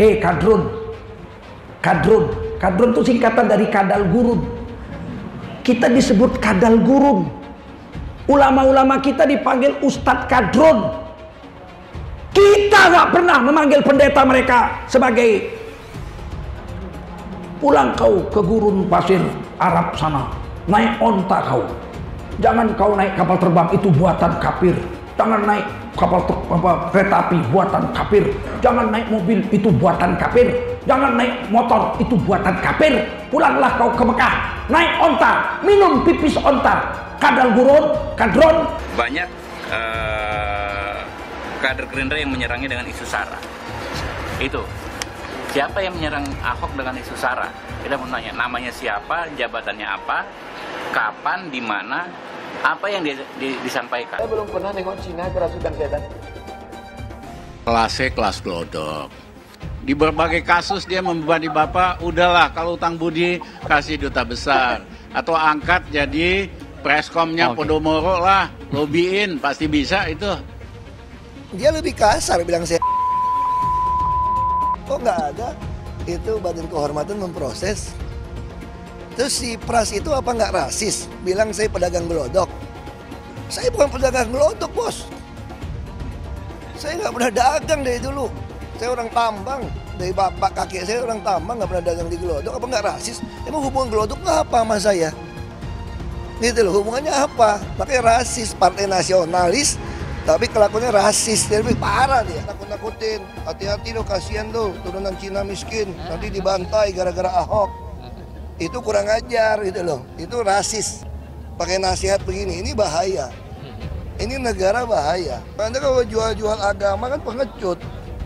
Kadrun. Kadrun itu singkatan dari kadal gurun. Kita disebut kadal gurun. Ulama-ulama kita dipanggil Ustadz Kadrun. Kita nggak pernah memanggil pendeta mereka sebagai pulang kau ke gurun pasir Arab sana, naik onta kau. Jangan kau naik kapal terbang, itu buatan kafir. Jangan naik kapal kereta api, buatan kafir. Jangan naik mobil, itu buatan kafir. Jangan naik motor, itu buatan kafir. Pulanglah kau ke Mekah, naik onta, minum pipis onta. Kadal gurun, kadron. Banyak kader Gerindra yang menyerangnya dengan isu SARA. Itu siapa yang menyerang Ahok dengan isu SARA? Kita mau nanya namanya siapa, jabatannya apa, kapan, di mana, apa yang disampaikan. Saya belum pernah nengok Cina kerasukan setan. Kelasnya kelas glodok. Di berbagai kasus dia membebani Bapak, udahlah kalau utang budi kasih duta besar. Atau angkat jadi preskomnya Podomoro lah, lobbyin, pasti bisa itu. Dia lebih kasar bilang saya. Kok nggak ada? Itu badan kehormatan memproses. Terus si Pras itu apa nggak rasis? Bilang saya pedagang gelodok. Saya bukan pedagang gelodok, bos. Saya nggak pernah dagang dari dulu. Saya orang tambang. Dari bapak kakek saya orang tambang, nggak pernah dagang di gelodok. Apa nggak rasis? Emang hubungan gelodok apa sama saya? Gitu loh, hubungannya apa? Makanya rasis, partai nasionalis, tapi kelakuannya rasis. Dia lebih parah dia. Nakut-nakutin. Hati-hati loh, kasihan loh, turunan Cina miskin. Nanti dibantai gara-gara Ahok. Itu kurang ajar gitu loh. Itu rasis. Pakai nasihat begini, ini bahaya. Ini negara bahaya. Anda kalau jual-jual agama kan pengecut.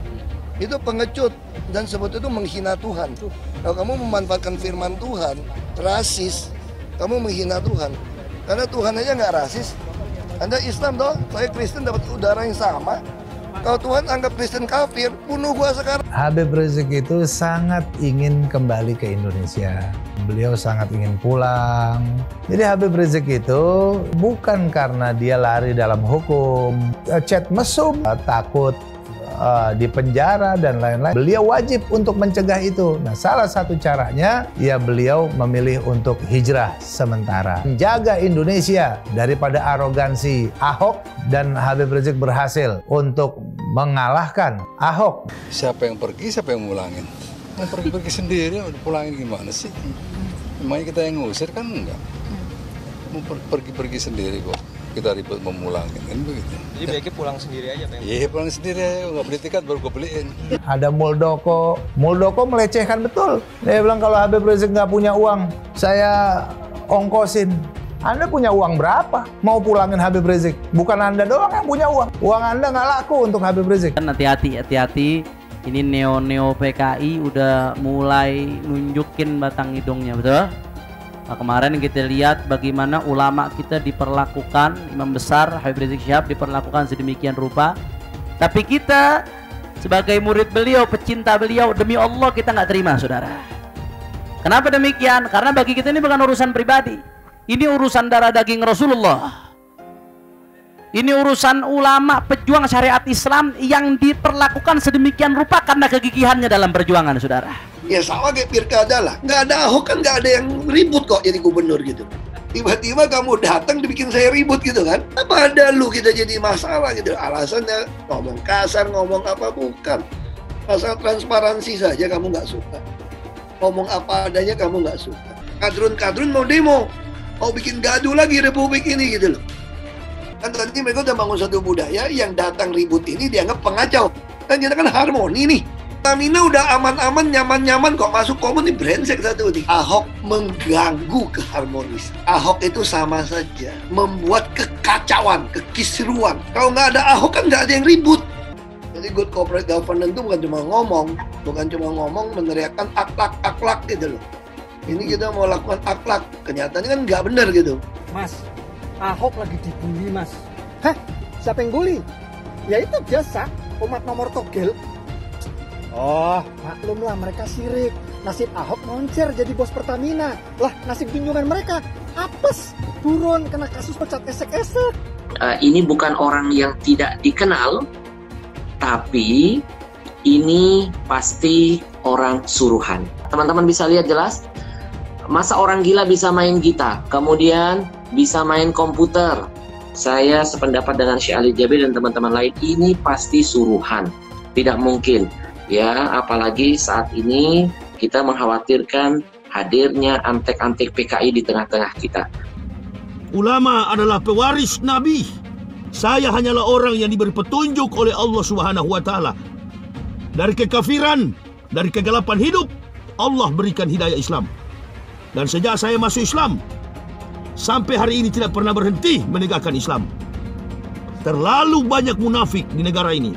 Itu pengecut. Dan sebut itu menghina Tuhan. Kalau kamu memanfaatkan firman Tuhan, rasis, kamu menghina Tuhan. Karena Tuhan aja nggak rasis. Anda Islam toh, saya Kristen dapat udara yang sama. Kalau Tuhan anggap Kristen kafir, bunuh gua sekarang. Habib Rizik itu sangat ingin kembali ke Indonesia. Beliau sangat ingin pulang. Jadi Habib Rizik itu bukan karena dia lari dalam hukum, chat mesum, takut di penjara dan lain-lain. Beliau wajib untuk mencegah itu. Nah, salah satu caranya ya beliau memilih untuk hijrah sementara, menjaga Indonesia daripada arogansi Ahok, dan Habib Rizik berhasil untuk mengalahkan Ahok. Siapa yang pergi, siapa yang mulangin? Yang pergi sendiri, udah pulangin gimana sih? Emangnya kita yang ngusir kan enggak? Mau pergi sendiri kok. Kita ribet memulangin, kan begitu. Jadi baiknya pulang sendiri aja, Pak? Iya, pulang sendiri aja, nggak beli tiket baru gue beliin. Ada Muldoko melecehkan betul. Dia bilang kalau Habib Rizik nggak punya uang, saya ongkosin. Anda punya uang berapa? Mau pulangin Habib Rizik? Bukan Anda doang yang punya uang. Uang Anda nggak laku untuk Habib Rizik. Hati-hati. Ini neo PKI udah mulai nunjukin batang hidungnya, betul? Nah, kemarin kita lihat bagaimana ulama kita diperlakukan, imam besar Habib Rizik Syihab diperlakukan sedemikian rupa. Tapi kita sebagai murid beliau, pecinta beliau, demi Allah kita nggak terima, saudara. Kenapa demikian? Karena bagi kita ini bukan urusan pribadi. Ini urusan darah daging Rasulullah. Ini urusan ulama pejuang syariat Islam yang diperlakukan sedemikian rupa karena kegigihannya dalam perjuangan, saudara. Ya sama kayak pilkada lah. Nggak ada Ahok kan nggak ada yang ribut kok jadi gubernur gitu. Tiba-tiba kamu datang dibikin saya ribut gitu kan. Apa ada lu kita jadi masalah gitu. Alasannya ngomong kasar, ngomong apa, bukan. Asal transparansi saja kamu nggak suka. Ngomong apa adanya kamu nggak suka. Kadrun mau demo. Mau bikin gaduh lagi republik ini gitu loh. Kan tadi mereka udah bangun satu budaya yang datang ribut ini dianggap pengacau. Kan kita kan harmoni nih. Pertamina udah aman-aman, nyaman-nyaman kok masuk komun nih, brengsek satu nih. Ahok mengganggu keharmonisan. Ahok itu sama saja membuat kekacauan, kekisruan. Kalau nggak ada Ahok kan nggak ada yang ribut. Jadi good corporate governance itu bukan cuma ngomong meneriakkan akhlak gitu loh. Ini kita mau lakukan akhlak, kenyataannya kan nggak benar gitu. Mas, Ahok lagi dibully, Mas. Hah? Siapa yang bully? Ya itu biasa, umat nomor togel. Oh, maklumlah mereka sirik. Nasib Ahok moncer jadi bos Pertamina. Lah, nasib junjungan mereka apes, turun kena kasus pecat esek-esek. Ini bukan orang yang tidak dikenal, tapi ini pasti orang suruhan. Teman-teman bisa lihat jelas? Masa orang gila bisa main gitar, kemudian bisa main komputer? Saya sependapat dengan Syekh Ali Jabir dan teman-teman lain, ini pasti suruhan. Tidak mungkin, ya, apalagi saat ini kita mengkhawatirkan hadirnya antek-antek PKI di tengah-tengah kita. Ulama adalah pewaris Nabi. Saya hanyalah orang yang diberi petunjuk oleh Allah Subhanahu wa Ta'ala. Dari kekafiran, dari kegelapan hidup, Allah berikan hidayah Islam. Dan sejak saya masuk Islam, sampai hari ini tidak pernah berhenti menegakkan Islam. Terlalu banyak munafik di negara ini.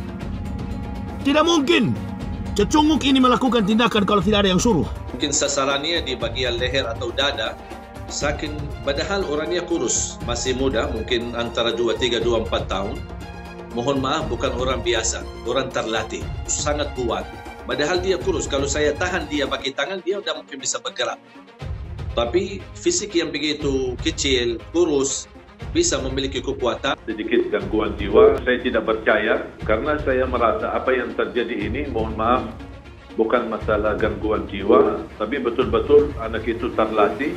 Tidak mungkin cecunguk ini melakukan tindakan kalau tidak ada yang suruh. Mungkin sasarannya di bagian leher atau dada, saking padahal orangnya kurus, masih muda, mungkin antara 23, 24 tahun. Mohon maaf, bukan orang biasa, orang terlatih, sangat kuat. Padahal dia kurus, kalau saya tahan dia pakai tangan, dia udah mungkin bisa bergerak. Tapi fisik yang begitu kecil, kurus, bisa memiliki kekuatan. Sedikit gangguan jiwa, saya tidak percaya karena saya merasa apa yang terjadi ini, mohon maaf, bukan masalah gangguan jiwa, tapi betul-betul anak itu terlatih.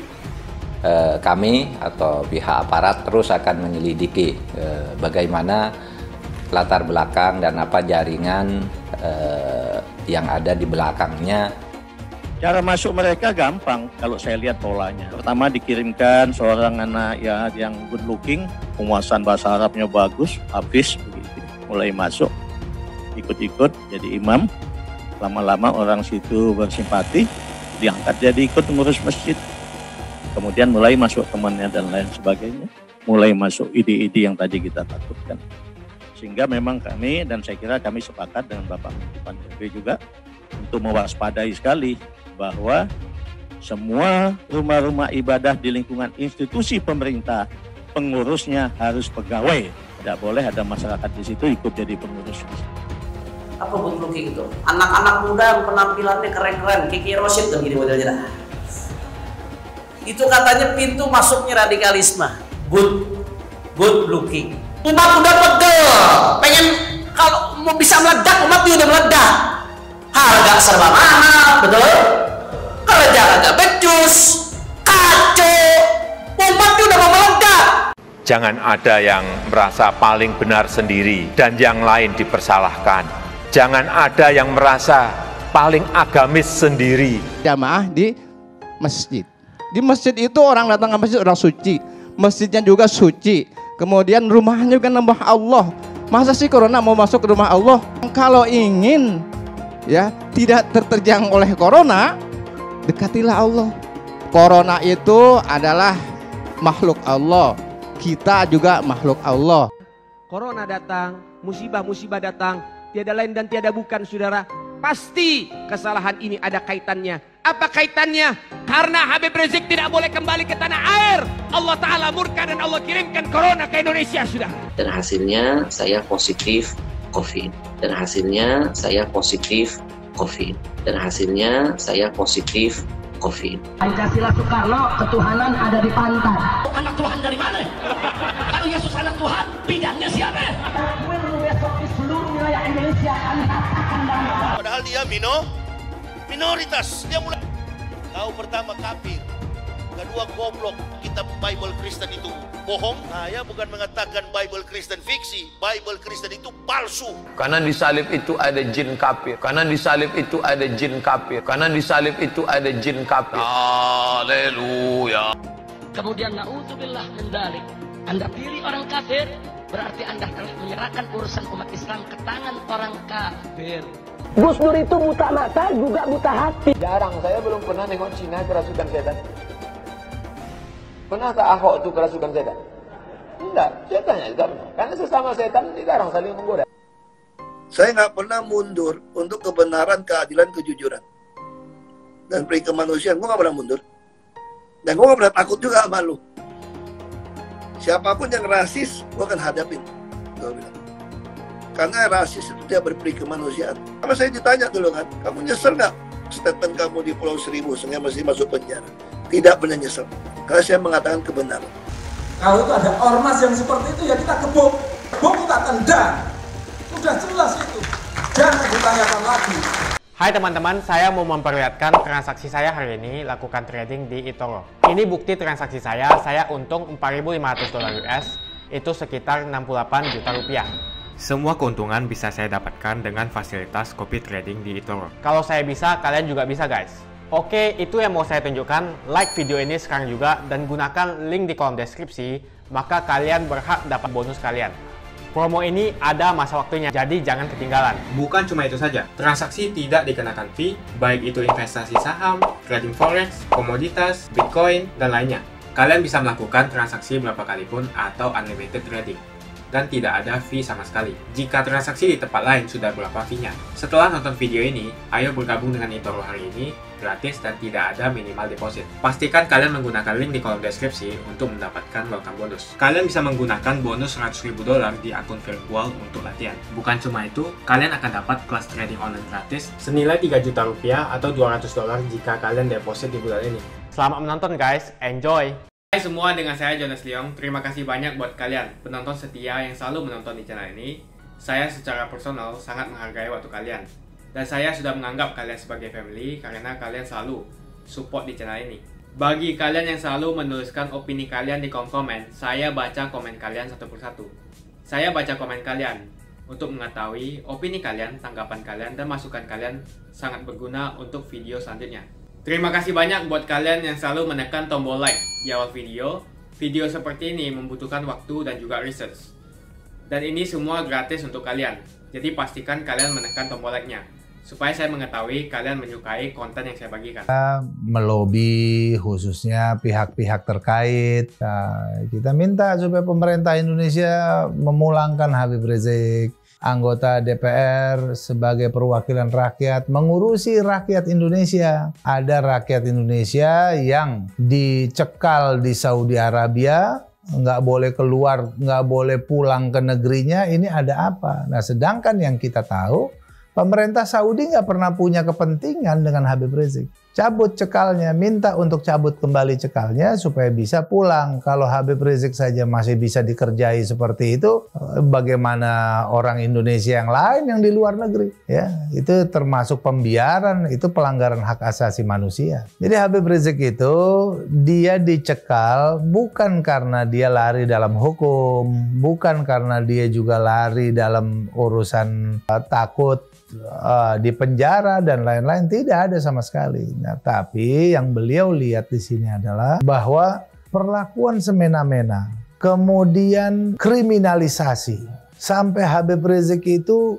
Kami atau pihak aparat terus akan menyelidiki bagaimana latar belakang dan apa jaringan yang ada di belakangnya. Cara masuk mereka gampang kalau saya lihat polanya. Pertama dikirimkan seorang anak ya yang good looking, penguasaan bahasa Arabnya bagus, habis begitu. Mulai masuk, ikut-ikut jadi imam. Lama-lama orang situ bersimpati, diangkat jadi ikut mengurus masjid. Kemudian mulai masuk temannya dan lain sebagainya. Mulai masuk ide-ide yang tadi kita takutkan. Sehingga memang kami, dan saya kira kami sepakat dengan Bapak Menteri Pan-RB juga, untuk mewaspadai sekali bahwa semua rumah-rumah ibadah di lingkungan institusi pemerintah, pengurusnya harus pegawai. Tidak boleh ada masyarakat di situ ikut jadi pengurus. Apa good looking itu? Anak-anak muda penampilannya keren-keren, Kiki Rosid tuh gini modelnya. Itu katanya pintu masuknya radikalisme. Good looking. Umat udah pegel, pengen kalau mau bisa meledak, umat udah meledak. Harga serba mahal, betul? Kerja agak becus, kacau, umat udah mau meledak. Jangan ada yang merasa paling benar sendiri dan yang lain dipersalahkan. Jangan ada yang merasa paling agamis sendiri. Jamaah di masjid. Di masjid itu orang datang ke masjid orang suci. Masjidnya juga suci. Kemudian rumahnya juga nambah Allah. Masa sih corona mau masuk ke rumah Allah? Kalau ingin ya tidak terterjang oleh corona, dekatilah Allah. Corona itu adalah makhluk Allah. Kita juga makhluk Allah. Corona datang, musibah-musibah datang, tiada lain dan tiada bukan, saudara. Pasti kesalahan ini ada kaitannya. Apa kaitannya? Karena Habib Rizik tidak boleh kembali ke tanah air. Allah Ta'ala murka dan Allah kirimkan corona ke Indonesia, sudah. Dan hasilnya saya positif COVID. Dan hasilnya saya positif COVID. Dan hasilnya saya positif COVID. Pancasila Soekarno, ketuhanan ada di pantat. Anak Tuhan dari mana? Kalau Yesus anak Tuhan, bidangnya siapa? Gue besok di seluruh wilayah Indonesia akan katakan dalam. Padahal dia minoritas. Dia mulai tahu pertama kafir, kedua goblok. Kitab Bible Kristen itu bohong. Saya bukan mengatakan Bible Kristen fiksi. Bible Kristen itu palsu. Karena di salib itu ada jin kafir. Karena di salib itu ada jin kafir. Karena di salib itu ada jin kafir. Haleluya. Kemudian na'udzubillah min dzalik. Anda pilih orang kafir, berarti Anda telah menyerahkan urusan umat Islam ke tangan orang kafir. Gus Dur itu buta mata juga buta hati. Jarang, saya belum pernah nengok Cina kerasukan setan. Pernah tak Ahok itu kerasukan setan? Enggak, setannya tidak pernah. Karena sesama setan dilarang saling menggoda. Saya nggak pernah mundur untuk kebenaran, keadilan, kejujuran. Dan peri kemanusiaan, gue nggak pernah mundur. Dan gue nggak pernah takut juga sama lu. Siapapun yang rasis, gue akan hadapin. Gue bilang. Karena rasis itu tidak berperi kemanusiaan. Karena saya ditanya dulu kan, kamu nyesel nggak statement kamu di Pulau Seribu sehingga masih masuk penjara? Tidak pernah nyesel. Karena saya mengatakan kebenaran. Kalau itu ada ormas yang seperti itu ya kita gebuk, kita tendang. Sudah jelas itu. Jangan ditanyakan lagi. Hai teman-teman, saya mau memperlihatkan transaksi saya hari ini lakukan trading di eToro. Ini bukti transaksi saya untung $4.500 US, itu sekitar 68 juta rupiah. Semua keuntungan bisa saya dapatkan dengan fasilitas copy trading di eToro. Kalau saya bisa, kalian juga bisa guys. Oke, itu yang mau saya tunjukkan. Like video ini sekarang juga dan gunakan link di kolom deskripsi, maka kalian berhak dapat bonus kalian. Promo ini ada masa waktunya, jadi jangan ketinggalan. Bukan cuma itu saja, transaksi tidak dikenakan fee, baik itu investasi saham, trading forex, komoditas, bitcoin, dan lainnya. Kalian bisa melakukan transaksi berapa kali pun atau unlimited trading. Dan tidak ada fee sama sekali. Jika transaksi di tempat lain sudah berapa fee-nya. Setelah nonton video ini, ayo bergabung dengan eToro hari ini, gratis dan tidak ada minimal deposit. Pastikan kalian menggunakan link di kolom deskripsi untuk mendapatkan welcome bonus. Kalian bisa menggunakan bonus $100.000 di akun virtual untuk latihan. Bukan cuma itu, kalian akan dapat kelas trading online gratis senilai 3 juta rupiah atau $200 jika kalian deposit di bulan ini. Selamat menonton guys, enjoy! Hai semua, dengan saya Jonas Leong. Terima kasih banyak buat kalian penonton setia yang selalu menonton di channel ini. Saya secara personal sangat menghargai waktu kalian. Dan saya sudah menganggap kalian sebagai family karena kalian selalu support di channel ini. Bagi kalian yang selalu menuliskan opini kalian di kolom komen, saya baca komen kalian satu persatu. Saya baca komen kalian untuk mengetahui opini kalian, tanggapan kalian, dan masukan kalian sangat berguna untuk video selanjutnya. Terima kasih banyak buat kalian yang selalu menekan tombol like di awal video. Video seperti ini membutuhkan waktu dan juga research. Dan ini semua gratis untuk kalian. Jadi pastikan kalian menekan tombol like-nya supaya saya mengetahui kalian menyukai konten yang saya bagikan. Kita melobi khususnya pihak-pihak terkait. Kita minta supaya pemerintah Indonesia memulangkan Habib Rizik, anggota DPR sebagai perwakilan rakyat, mengurusi rakyat Indonesia. Ada rakyat Indonesia yang dicekal di Saudi Arabia, nggak boleh keluar, nggak boleh pulang ke negerinya. Ini ada apa? Nah, sedangkan yang kita tahu, pemerintah Saudi nggak pernah punya kepentingan dengan Habib Rizik. Cabut cekalnya, minta untuk cabut kembali cekalnya supaya bisa pulang. Kalau Habib Rizik saja masih bisa dikerjai seperti itu, bagaimana orang Indonesia yang lain yang di luar negeri? Ya, itu termasuk pembiaran, itu pelanggaran hak asasi manusia. Jadi Habib Rizik itu dia dicekal bukan karena dia lari dalam hukum, bukan karena dia juga lari dalam urusan takut di penjara dan lain-lain, tidak ada sama sekali. Nah, tapi yang beliau lihat di sini adalah bahwa perlakuan semena-mena, kemudian kriminalisasi, sampai Habib Rizik itu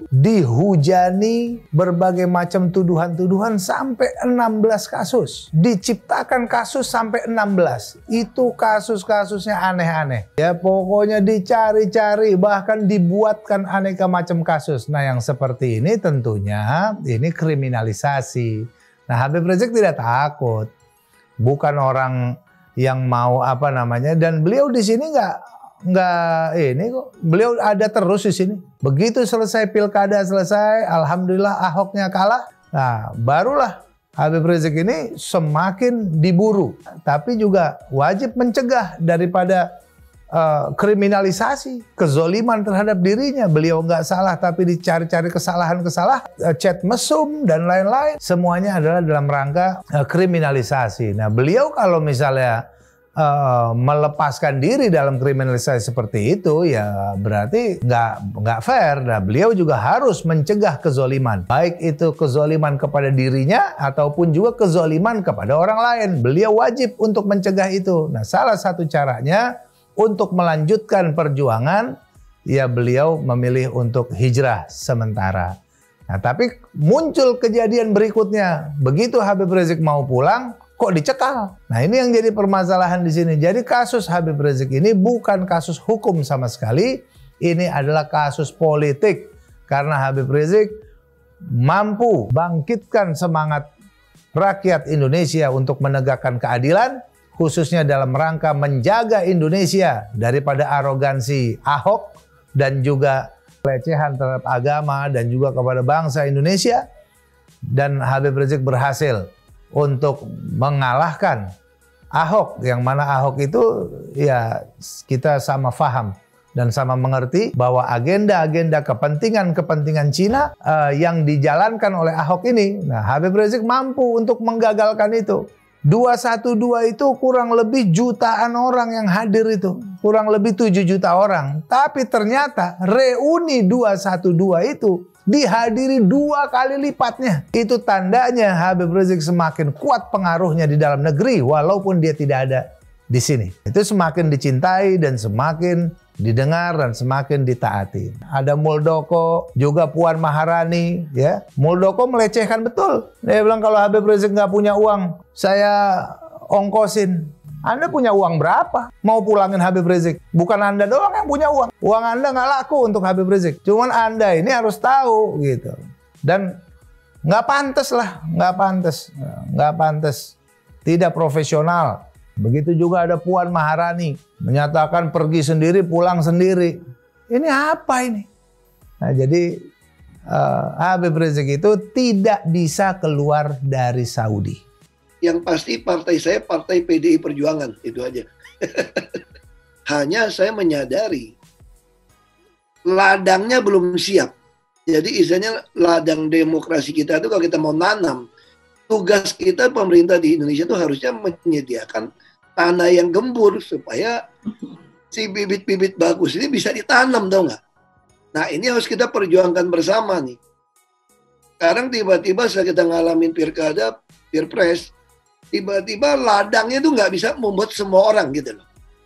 dihujani berbagai macam tuduhan-tuduhan sampai 16 kasus. Diciptakan kasus sampai 16. Itu kasus-kasusnya aneh-aneh. Ya, pokoknya dicari-cari, bahkan dibuatkan aneka macam kasus. Nah, yang seperti ini tentunya ini kriminalisasi. Nah, Habib Rizik tidak takut. Bukan orang yang mau apa namanya, dan beliau di sini nggak ini kok, beliau ada terus di sini. Begitu selesai pilkada selesai, alhamdulillah Ahoknya kalah. Nah, barulah Habib Rizik ini semakin diburu. Tapi juga wajib mencegah daripada kriminalisasi, kezoliman terhadap dirinya. Beliau nggak salah tapi dicari-cari kesalahan-kesalahan, chat mesum dan lain-lain. Semuanya adalah dalam rangka kriminalisasi. Nah, beliau kalau misalnya melepaskan diri dalam kriminalisasi seperti itu, ya berarti nggak fair. Nah, beliau juga harus mencegah kezoliman, baik itu kezoliman kepada dirinya ataupun juga kezoliman kepada orang lain. Beliau wajib untuk mencegah itu. Nah, salah satu caranya untuk melanjutkan perjuangan, ya beliau memilih untuk hijrah sementara. Nah, tapi muncul kejadian berikutnya. Begitu Habib Rizik mau pulang, kok dicekal. Nah, ini yang jadi permasalahan di sini. Jadi kasus Habib Rizik ini bukan kasus hukum sama sekali. Ini adalah kasus politik. Karena Habib Rizik mampu bangkitkan semangat rakyat Indonesia untuk menegakkan keadilan, khususnya dalam rangka menjaga Indonesia daripada arogansi Ahok dan juga pelecehan terhadap agama dan juga kepada bangsa Indonesia. Dan Habib Rizik berhasil untuk mengalahkan Ahok, yang mana Ahok itu ya kita sama paham dan sama mengerti bahwa agenda-agenda kepentingan-kepentingan Cina yang dijalankan oleh Ahok ini, nah Habib Rizik mampu untuk menggagalkan itu. 212 itu kurang lebih jutaan orang yang hadir itu, kurang lebih 7 juta orang. Tapi ternyata reuni 212 itu dihadiri 2 kali lipatnya. Itu tandanya Habib Rizik semakin kuat pengaruhnya di dalam negeri walaupun dia tidak ada di sini. Itu semakin dicintai dan semakin didengar dan semakin ditaati. Ada Muldoko, juga Puan Maharani, ya. Muldoko melecehkan betul. Dia bilang kalau Habib Rizik nggak punya uang, saya ongkosin. Anda punya uang berapa? Mau pulangin Habib Rizik? Bukan Anda doang yang punya uang. Uang Anda nggak laku untuk Habib Rizik. Cuman Anda ini harus tahu gitu. Dan nggak pantas lah, nggak pantas. Tidak profesional. Begitu juga ada Puan Maharani menyatakan pergi sendiri, pulang sendiri. Ini apa ini? Nah, jadi Habib Rizik itu tidak bisa keluar dari Saudi. Yang pasti partai saya partai PDI Perjuangan, itu aja. Hanya saya menyadari ladangnya belum siap. Jadi istilahnya ladang demokrasi kita itu kalau kita mau nanam, tugas kita pemerintah di Indonesia itu harusnya menyediakan tanah yang gembur supaya si bibit-bibit bagus ini bisa ditanam, tau nggak? Nah ini harus kita perjuangkan bersama nih. Sekarang tiba-tiba saat kita ngalamin pilkada, pilpres, tiba-tiba ladangnya tuh nggak bisa membuat semua orang gitu loh.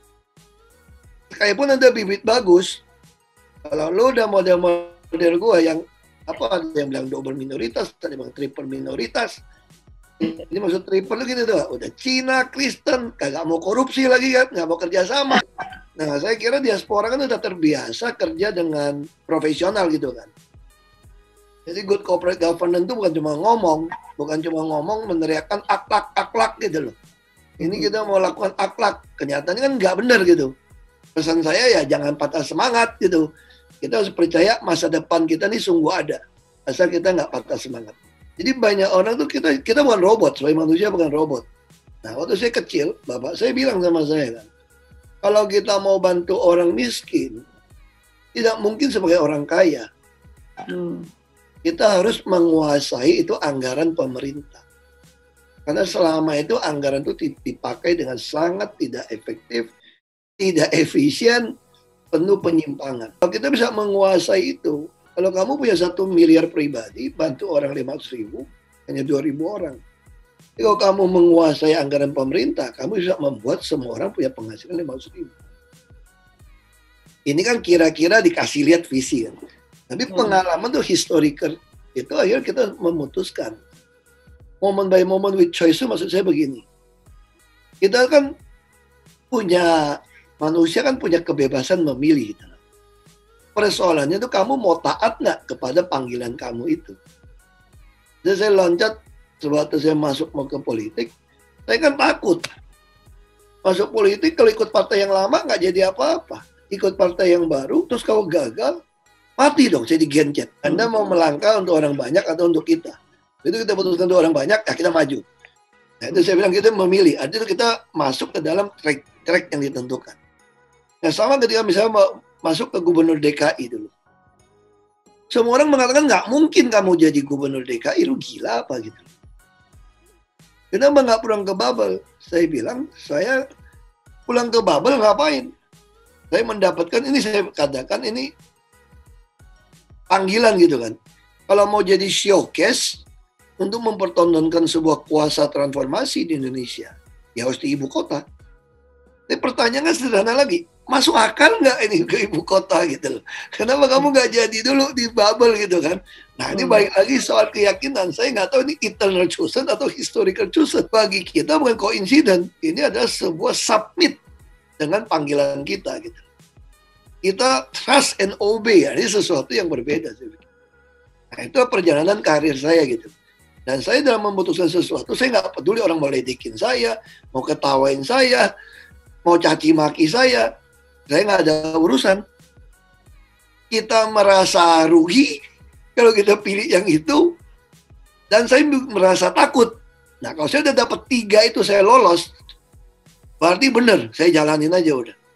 Kayakpun ada bibit bagus, kalau lo udah model gue yang apa, ada yang bilang double minoritas, ada yang bilang triple minoritas. Ini maksud triple gitu tuh, udah Cina, Kristen, kagak mau korupsi lagi kan, nggak mau kerjasama. Nah saya kira diaspora kan udah terbiasa kerja dengan profesional gitu kan. Jadi good corporate governance itu bukan cuma ngomong meneriakkan akhlak gitu loh. Ini kita mau lakukan akhlak, kenyataannya kan nggak benar gitu. Pesan saya ya jangan patah semangat gitu. Kita harus percaya masa depan kita nih sungguh ada, asal kita nggak patah semangat. Jadi banyak orang tuh kita bukan robot, sebagai manusia bukan robot. Nah waktu saya kecil, bapak saya bilang sama saya kan, kalau kita mau bantu orang miskin, tidak mungkin sebagai orang kaya. Kita harus menguasai itu anggaran pemerintah. Karena selama itu anggaran itu dipakai dengan sangat tidak efektif, tidak efisien, penuh penyimpangan. Kalau kita bisa menguasai itu, kalau kamu punya 1 miliar pribadi, bantu orang 500.000, hanya 2.000 orang. Jadi kalau kamu menguasai anggaran pemerintah, kamu bisa membuat semua orang punya penghasilan 500.000. Ini kan kira-kira dikasih lihat visi kan. Tapi pengalaman tuh historical. Itu akhirnya kita memutuskan. Moment by moment with choice itu maksud saya begini. Kita kan manusia kan punya kebebasan memilih gitu. Persoalannya itu kamu mau taat nggak kepada panggilan kamu itu. Jadi saya loncat sebab saya mau ke politik, saya kan takut. Masuk politik kalau ikut partai yang lama nggak jadi apa-apa. Ikut partai yang baru, terus kalau gagal, mati dong, saya digencet. Anda mau melangkah untuk orang banyak atau untuk kita? Itu kita putuskan untuk orang banyak, ya kita maju. Nah, itu saya bilang kita memilih, artinya kita masuk ke dalam track yang ditentukan. Nah sama ketika misalnya masuk ke gubernur DKI dulu. Semua orang mengatakan nggak mungkin kamu jadi gubernur DKI, lu gila apa gitu. Kenapa nggak pulang ke Babel? Saya bilang, saya pulang ke Babel ngapain? Saya mendapatkan ini, saya katakan ini panggilan gitu kan. Kalau mau jadi showcase untuk mempertontonkan sebuah kuasa transformasi di Indonesia, ya harus di ibu kota. Tapi pertanyaannya sederhana lagi, masuk akal nggak ini ke ibu kota gitu loh? Kenapa kamu nggak jadi dulu di Babel gitu kan? Nah ini balik lagi soal keyakinan. Saya nggak tahu ini eternal chosen atau historical chosen. Bagi kita bukan coincidence. Ini adalah sebuah submit dengan panggilan kita gitu. Kita trust and obey ya. Ini sesuatu yang berbeda. Nah itu perjalanan karir saya gitu. Dan saya dalam memutuskan sesuatu, saya nggak peduli orang mau ledekin saya, mau ketawain saya, mau caci maki saya nggak ada urusan. Kita merasa rugi kalau kita pilih yang itu, dan saya merasa takut. Nah kalau saya udah dapat 3 itu saya lolos, berarti bener, saya jalanin aja udah.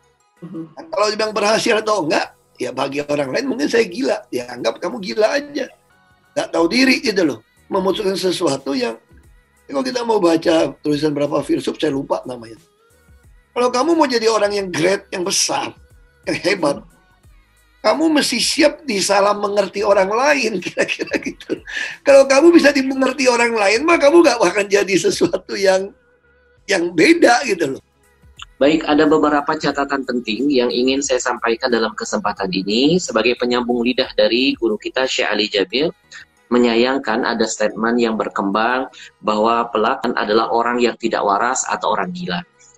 Nah, kalau dibilang berhasil atau enggak, ya bagi orang lain mungkin saya gila. Ya anggap kamu gila aja. Nggak tahu diri gitu loh. Memutuskan sesuatu yang, kalau kita mau baca tulisan berapa filsuf, saya lupa namanya. Kalau kamu mau jadi orang yang great, yang besar, yang hebat, kamu mesti siap disalah mengerti orang lain, kira-kira gitu. Kalau kamu bisa dimengerti orang lain, mah kamu gak akan jadi sesuatu yang beda gitu loh. Baik, ada beberapa catatan penting yang ingin saya sampaikan dalam kesempatan ini sebagai penyambung lidah dari guru kita Syekh Ali Jabir. Menyayangkan ada statement yang berkembang bahwa pelaku adalah orang yang tidak waras atau orang gila.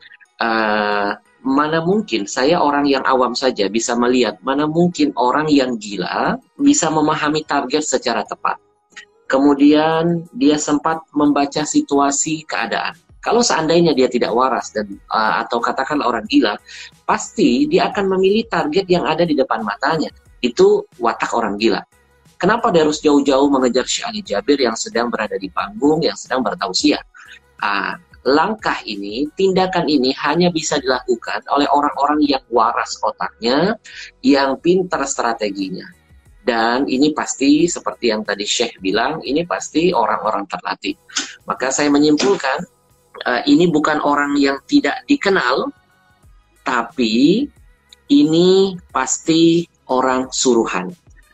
Mana mungkin saya orang yang awam saja bisa melihat, mana mungkin orang yang gila bisa memahami target secara tepat. Kemudian dia sempat membaca situasi keadaan. Kalau seandainya dia tidak waras dan atau katakanlah orang gila, pasti dia akan memilih target yang ada di depan matanya. Itu watak orang gila. Kenapa dia harus jauh-jauh mengejar Syekh Ali Jabir yang sedang berada di panggung, yang sedang bertausiah? Langkah ini, tindakan ini hanya bisa dilakukan oleh orang-orang yang waras otaknya, yang pintar strateginya. Dan ini pasti seperti yang tadi Syekh bilang, ini pasti orang-orang terlatih. Maka saya menyimpulkan, ini bukan orang yang tidak dikenal, tapi ini pasti orang suruhan.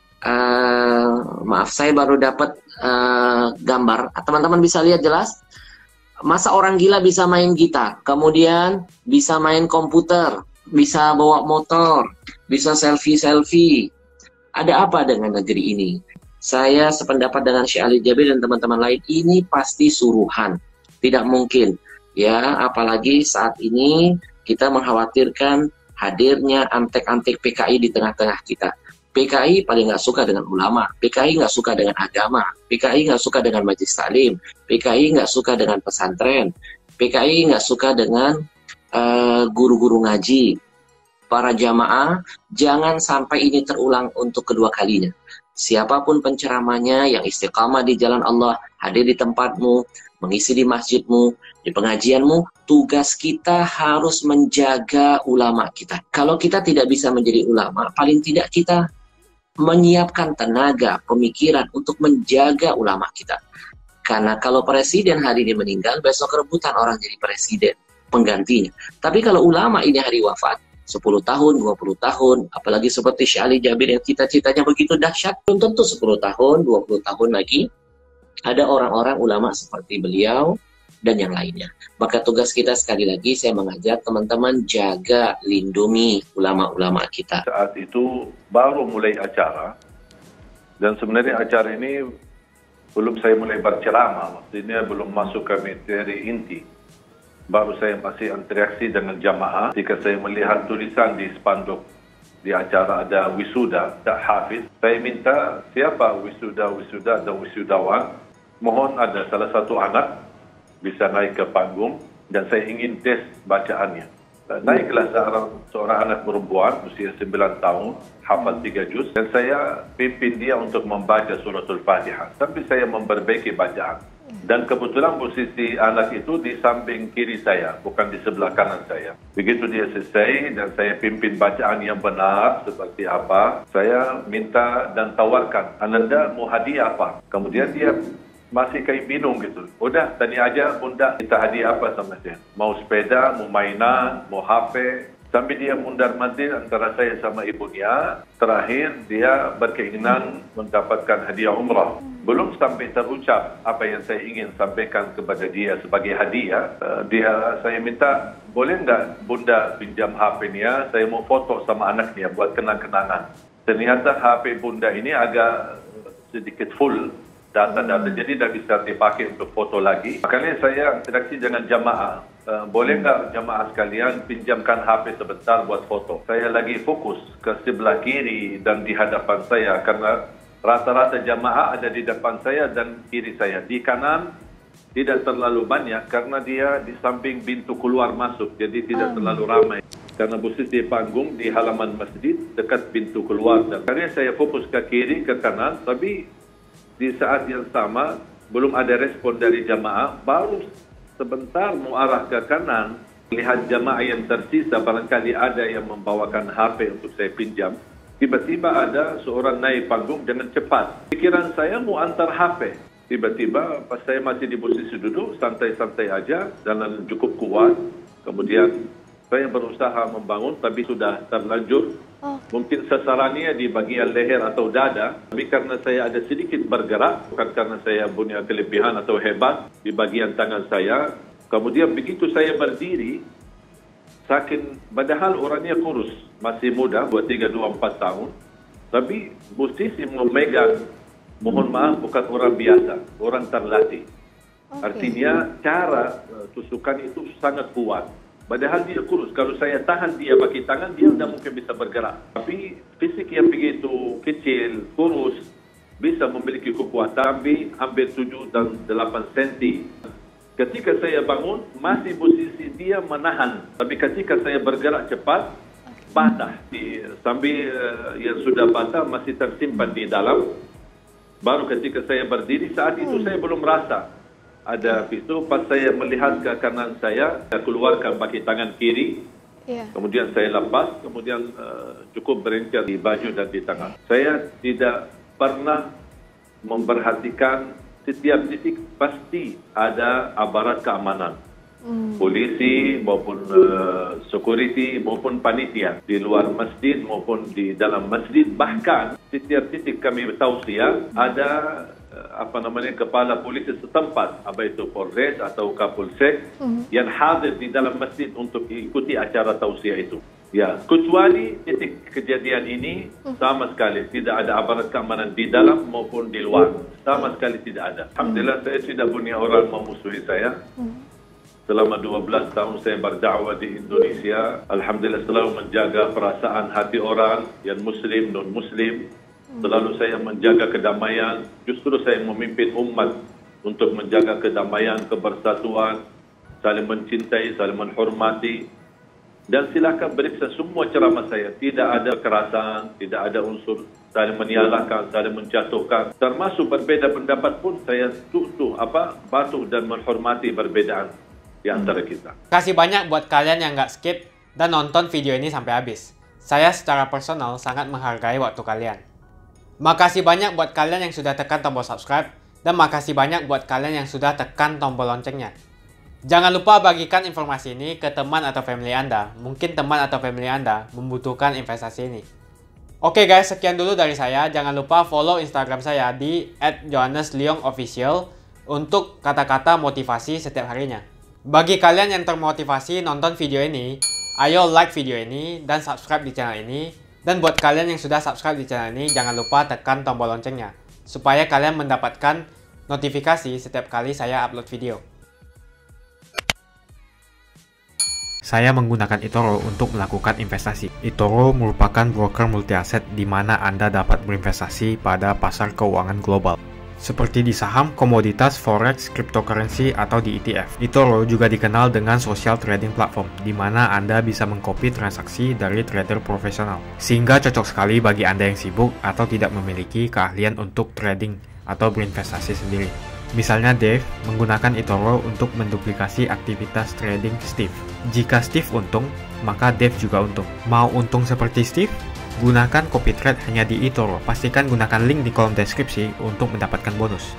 Maaf, saya baru dapat gambar. Teman-teman bisa lihat jelas? Masa orang gila bisa main gitar, kemudian bisa main komputer, bisa bawa motor, bisa selfie-selfie. Ada apa dengan negeri ini? Saya sependapat dengan Syekh Ali Jabir dan teman-teman lain, ini pasti suruhan. Tidak mungkin, ya, apalagi saat ini kita mengkhawatirkan hadirnya antek-antek PKI di tengah-tengah kita. PKI paling nggak suka dengan ulama, PKI nggak suka dengan agama, PKI nggak suka dengan majelis taklim, PKI nggak suka dengan pesantren, PKI nggak suka dengan guru-guru ngaji. Para jamaah, jangan sampai ini terulang untuk kedua kalinya. Siapapun penceramahnya yang istiqamah di jalan Allah, hadir di tempatmu, mengisi di masjidmu, di pengajianmu, tugas kita harus menjaga ulama kita. Kalau kita tidak bisa menjadi ulama, paling tidak kita menyiapkan tenaga, pemikiran untuk menjaga ulama kita. Karena kalau presiden hari ini meninggal, besok rebutan orang jadi presiden, penggantinya. Tapi kalau ulama ini hari wafat, 10 tahun, 20 tahun, apalagi seperti Syekh Ali Jabir yang cita-citanya begitu dahsyat, belum tentu 10 tahun, 20 tahun lagi, ada orang-orang ulama seperti beliau, dan yang lainnya. Maka tugas kita sekali lagi, saya mengajak teman-teman jaga, lindungi ulama-ulama kita. Saat itu baru mulai acara, dan sebenarnya acara ini belum saya mulai berceramah, maksudnya belum masuk ke materi inti. Baru saya masih interaksi dengan jamaah, ketika saya melihat tulisan di spanduk di acara ada wisuda, tak hafiz. Saya minta siapa wisuda dan wisudawan, mohon ada salah satu anak bisa naik ke panggung dan saya ingin tes bacaannya. Naiklah seorang anak perempuan usia 9 tahun, hafal 3 juz, dan saya pimpin dia untuk membaca suratul Fatihah. Tapi saya memperbaiki bacaan. Dan kebetulan posisi anak itu di samping kiri saya, bukan di sebelah kanan saya. Begitu dia selesai dan saya pimpin bacaan yang benar seperti apa, saya minta dan tawarkan, Ananda mau hadiah apa? Kemudian dia masih kayak bingung gitu. Udah, tanya aja bunda, kita hadiah apa sama saya? Mau sepeda, mau mainan, mau HP. Sampai dia mundar-mandir antara saya sama ibunya. Terakhir, dia berkeinginan mendapatkan hadiah umrah. Belum sampai terucap apa yang saya ingin sampaikan kepada dia sebagai hadiah. Saya minta, boleh nggak bunda pinjam HP-nya? Saya mau foto sama anaknya buat kenang-kenangan. Ternyata HP bunda ini agak sedikit full data-data, jadi tidak bisa dipakai untuk foto lagi. Makanya saya interaksi dengan jamaah. Boleh nggak jamaah sekalian pinjamkan HP sebentar buat foto? Saya lagi fokus ke sebelah kiri dan di hadapan saya, karena rata-rata jamaah ada di depan saya dan kiri saya. Di kanan tidak terlalu banyak karena dia di samping pintu keluar masuk, jadi tidak terlalu ramai. Karena posisi panggung di halaman masjid dekat pintu keluar. Dan karena saya fokus ke kiri, ke kanan, tapi di saat yang sama belum ada respon dari jamaah, baru sebentar mau arah ke kanan, Lihat jamaah yang tersisa, barangkali ada yang membawakan HP untuk saya pinjam. Tiba-tiba ada seorang naik panggung dengan cepat. Pikiran saya mau antar HP. Tiba-tiba pas saya masih di posisi duduk, santai-santai aja, jalan cukup kuat. Kemudian saya berusaha membangun, tapi sudah terlanjur. Mungkin sasarannya di bagian leher atau dada. Tapi karena saya ada sedikit bergerak, bukan karena saya punya kelebihan atau hebat di bagian tangan saya. Kemudian begitu saya berdiri, saking padahal orangnya kurus, masih muda, 23-24 tahun. Tapi posisi memegang, mohon maaf, bukan orang biasa, orang terlatih. Artinya cara tusukan itu sangat kuat. Padahal dia kurus. Kalau saya tahan dia pakai tangan, dia tidak mungkin bisa bergerak. Tapi fisik yang begitu kecil, kurus, bisa memiliki kekuatan hampir 7 dan 8 cm. Ketika saya bangun, masih posisi dia menahan. Tapi ketika saya bergerak cepat, patah. Sambil yang sudah patah masih tersimpan di dalam. Baru ketika saya berdiri, saat itu saya belum merasa ada pisau. Pas saya melihat ke kanan saya keluarkan pakai tangan kiri. Kemudian saya lepas, kemudian cukup berencana di baju dan di tangan. Saya tidak pernah memperhatikan setiap titik pasti ada aparat keamanan. Polisi maupun security maupun panitia di luar masjid maupun di dalam masjid. Bahkan setiap titik kami tausiah ada kepala polisi setempat, apa itu Polres atau Kapolsek yang hadir di dalam masjid untuk ikuti acara tausiah itu. Ya, kecuali titik kejadian ini sama sekali tidak ada aparat keamanan di dalam maupun di luar, sama sekali tidak ada. Alhamdulillah saya tidak punya orang memusuhi saya. Selama 12 tahun saya berdakwah di Indonesia, alhamdulillah selalu menjaga perasaan hati orang yang muslim, non-muslim. Selalu saya menjaga kedamaian. Justru saya memimpin umat untuk menjaga kedamaian, kebersatuan, saling mencintai, saling menghormati. Dan silakan periksa semua ceramah saya. Tidak ada kekerasan, tidak ada unsur saling menyalahkan, saling menjatuhkan. Termasuk berbeda pendapat pun saya patuh dan menghormati perbedaan di antara kita. Kasih banyak buat kalian yang nggak skip dan nonton video ini sampai habis. Saya secara personal sangat menghargai waktu kalian. Makasih banyak buat kalian yang sudah tekan tombol subscribe, dan makasih banyak buat kalian yang sudah tekan tombol loncengnya. Jangan lupa bagikan informasi ini ke teman atau family Anda. Mungkin teman atau family Anda membutuhkan investasi ini. Oke guys, sekian dulu dari saya. Jangan lupa follow Instagram saya di @johannesleongofficial untuk kata-kata motivasi setiap harinya. Bagi kalian yang termotivasi nonton video ini, ayo like video ini dan subscribe di channel ini. Dan buat kalian yang sudah subscribe di channel ini, jangan lupa tekan tombol loncengnya supaya kalian mendapatkan notifikasi setiap kali saya upload video. Saya menggunakan eToro untuk melakukan investasi. eToro merupakan broker multi aset di mana Anda dapat berinvestasi pada pasar keuangan global, seperti di saham, komoditas, forex, cryptocurrency, atau di ETF. eToro juga dikenal dengan social trading platform, di mana Anda bisa mengcopy transaksi dari trader profesional, sehingga cocok sekali bagi Anda yang sibuk atau tidak memiliki keahlian untuk trading atau berinvestasi sendiri. Misalnya Dave menggunakan eToro untuk menduplikasi aktivitas trading Steve. Jika Steve untung, maka Dave juga untung. Mau untung seperti Steve? Gunakan copy trade hanya di eToro. Pastikan gunakan link di kolom deskripsi untuk mendapatkan bonus.